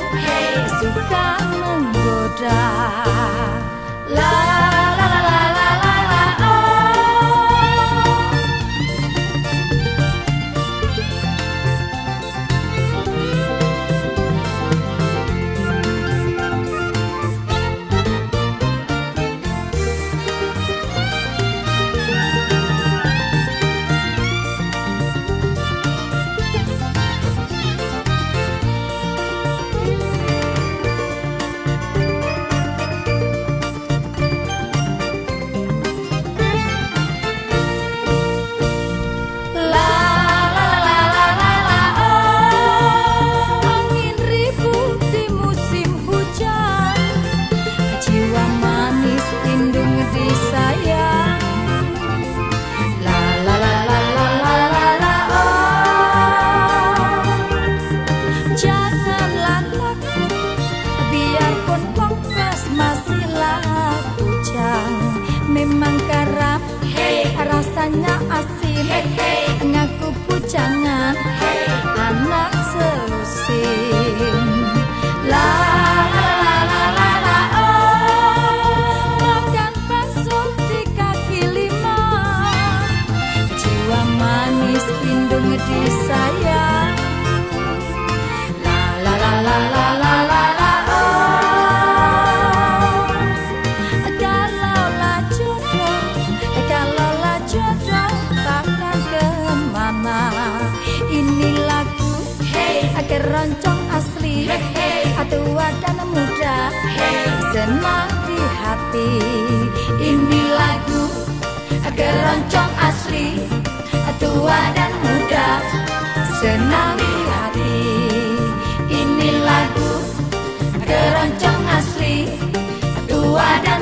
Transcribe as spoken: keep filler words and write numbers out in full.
hey, suka menggoda. La la la la la la la oh. Memang karam, hey, rasanya asin, hey, hey. Ngaku pujangan, hey, anak selusin. La la la la la la oh. Makan bakso di kaki lima, jiwa manis indung disayang. La la la la la la la la ini lagu, hey, keroncong asli, hey, hey. Tua dan muda, hey, senang di hati. Ini lagu, keroncong asli, tua dan muda, senang di hati. Ini lagu, keroncong asli, tua dan